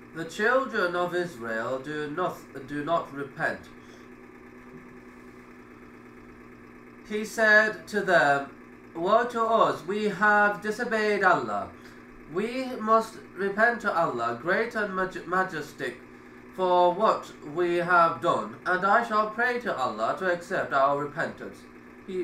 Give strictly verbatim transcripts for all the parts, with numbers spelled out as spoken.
the children of Israel do not, do not repent. He said to them, "Woe to us, we have disobeyed Allah. We must repent to Allah, great and maj majestic, for what we have done, and I shall pray to Allah to accept our repentance." He,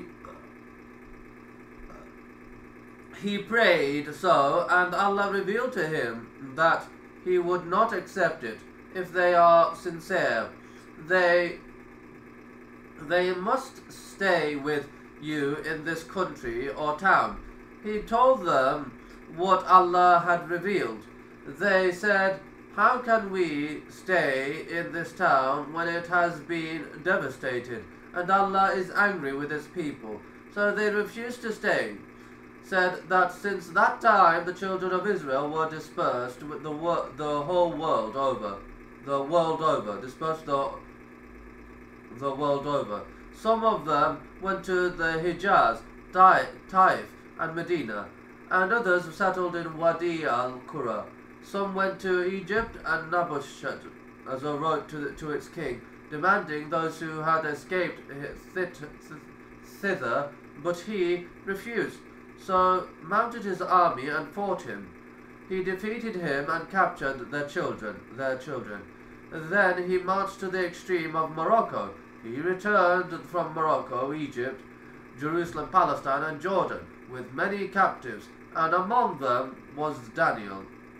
he prayed so, and Allah revealed to him that He would not accept it if they are sincere. They, they must stay with you in this country or town. He told them what Allah had revealed. They said, "How can we stay in this town when it has been devastated, and Allah is angry with His people?" So they refused to stay. Said that since that time the children of Israel were dispersed with the wor the whole world over, the world over, dispersed the the world over. Some of them went to the Hijaz, Taif, and Medina, and others settled in Wadi al-Qura. Some went to Egypt and Nebuchadnezzar wrote to, the, to its king, demanding those who had escaped thither, but he refused. So mounted his army and fought him. He defeated him and captured their children, their children. Then he marched to the extreme of Morocco. He returned from Morocco, Egypt, Jerusalem, Palestine, and Jordan, with many captives, and among them was Daniel.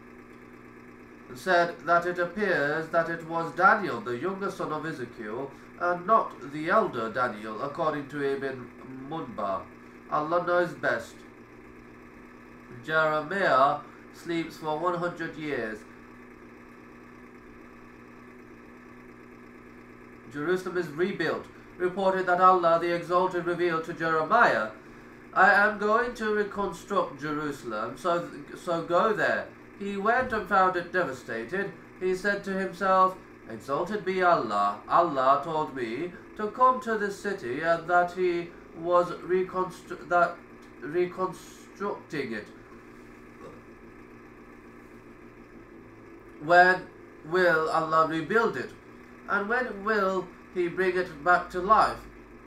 Said that it appears that it was Daniel, the younger son of Ezekiel, and not the elder Daniel, according to Ibn Munbar. Allah knows best. Jeremiah sleeps for one hundred years. Jerusalem is rebuilt. Reported that Allah the Exalted revealed to Jeremiah, "I am going to reconstruct Jerusalem, so, so go there." He went and found it devastated. He said to himself, "Exalted be Allah. Allah told me to come to this city and that He was reconstru that reconstructing it. When will Allah rebuild it? And when will He bring it back to life?"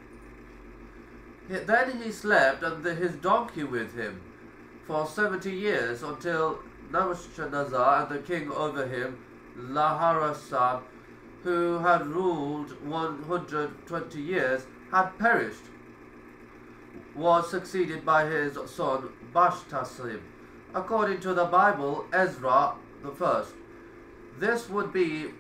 Then he slept and the, his donkey with him for seventy years until Nebuchadnezzar and the king over him, Laharasan, who had ruled one hundred twenty years, had perished, was succeeded by his son Bashtasib, according to the Bible, Ezra the first. This would be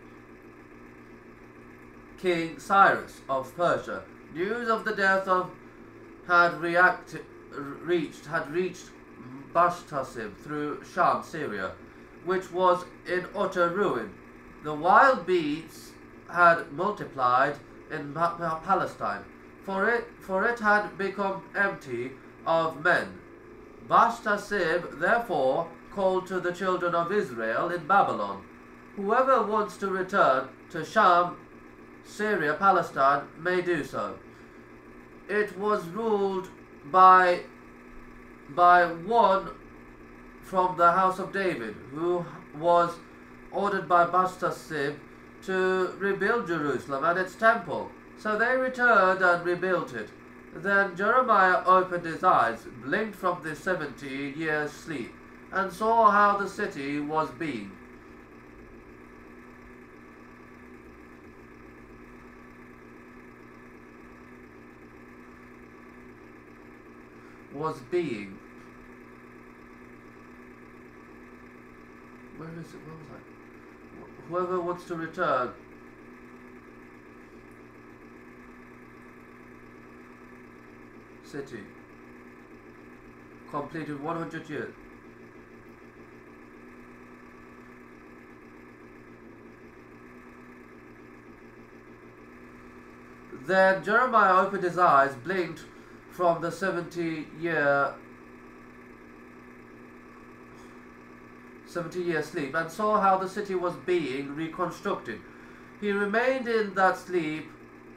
King Cyrus of Persia. News of the death of had reacted, reached had reached Bashtasib through Sham, Syria, which was in utter ruin. The wild beasts had multiplied in Palestine, for it for it had become empty of men. Bashtasib therefore called to the children of Israel in Babylon, "Whoever wants to return to Sham, Syria, Palestine, may do so." It was ruled by by one from the house of David, who was ordered by Bashtasib to rebuild Jerusalem and its temple. So they returned and rebuilt it. Then Jeremiah opened his eyes, blinked from the seventy years' sleep, and saw how the city was being. Was being. Where is it? Where was I? Whoever wants to return. City. Completed one hundred years. Then Jeremiah opened his eyes, blinked from the seventy year seventy year sleep, and saw how the city was being reconstructed. He remained in that sleep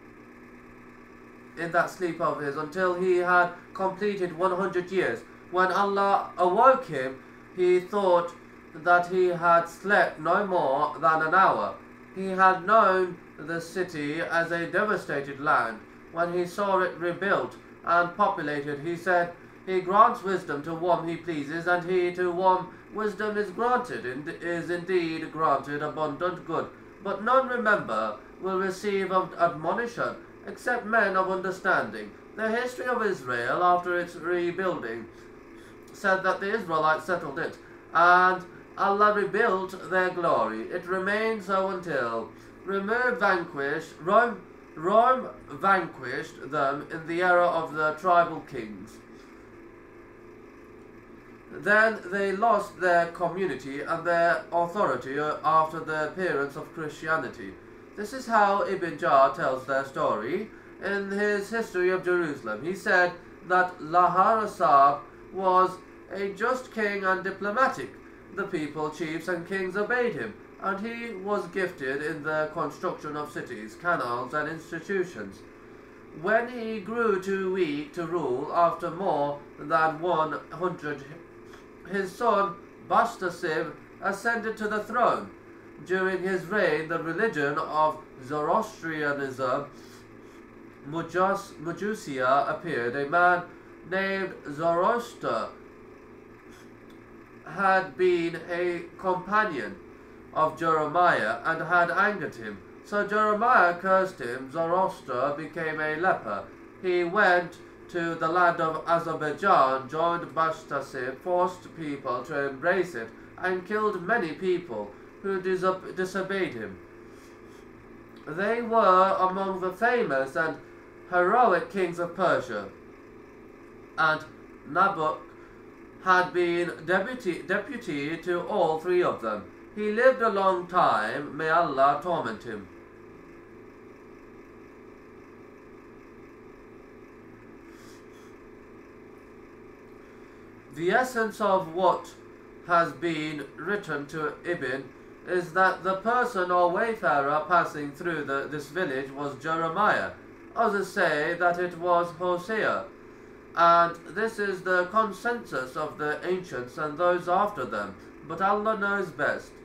in that sleep of his until he had completed one hundred years. When Allah awoke him, he thought that he had slept no more than an hour. He had known the city as a devastated land. When he saw it rebuilt and populated, he said, He grants wisdom to whom he pleases, and he to whom wisdom is granted is indeed granted abundant good. But none, remember, will receive admonition, except men of understanding. The history of Israel after its rebuilding said that the Israelites settled it, and Allah rebuilt their glory. It remained so until Rome vanquished, Rome, Rome vanquished them in the era of the tribal kings. Then they lost their community and their authority after the appearance of Christianity. This is how Ibn Jar tells their story in his History of Jerusalem. He said that Lahar-Asab was a just king and diplomatic. The people, chiefs, and kings obeyed him, and he was gifted in the construction of cities, canals, and institutions. When he grew too weak to rule after more than one hundred, his son Bashtasib ascended to the throne. During his reign, the religion of Zoroastrianism, Majusia, appeared. A man named Zoroaster had been a companion of Jeremiah and had angered him. So Jeremiah cursed him. Zoroaster became a leper. He went to the land of Azerbaijan, joined Bashtasib, forced people to embrace it, and killed many people who diso- disobeyed him. They were among the famous and heroic kings of Persia, and Nabuc had been deputy, deputy to all three of them. He lived a long time, may Allah torment him. The essence of what has been written to Ibn is that the person or wayfarer passing through the, this village was Jeremiah. Others say that it was Hosea, and this is the consensus of the ancients and those after them, but Allah knows best.